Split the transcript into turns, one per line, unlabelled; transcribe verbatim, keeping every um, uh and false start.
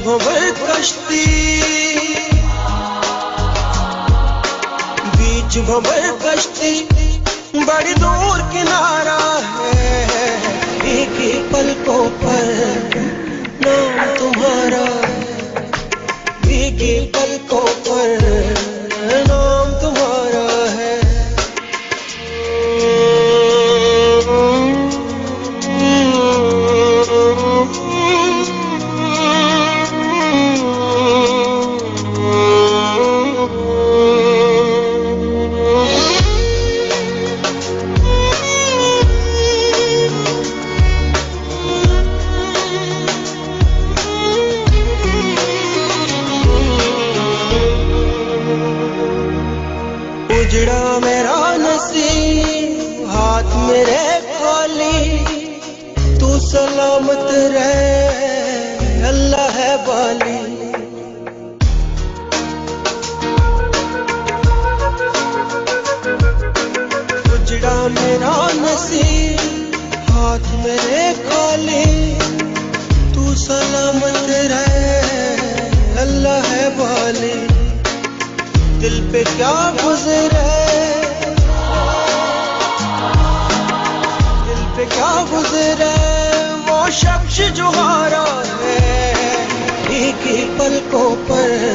भंवर कश्ती, बीच भंवर कश्ती, बड़ी दूर किनारा है, एक ही पलकों पर नाम तुम्हारा, एक ही पलकों पर नाम तुम्हारा है। उजड़ा मेरा नसीब, हाथ मेरे खाली, तू सलामत रहे, अल्लाह है वाली। उजड़ा मेरा नसीब, हाथ मेरे खाली, तू सलामत रहे, अल्लाह है वाली। दिल पे क्या गुजरे, दिल पे क्या गुजरे, वो शख्स जो हारा है, एक ही पलकों पर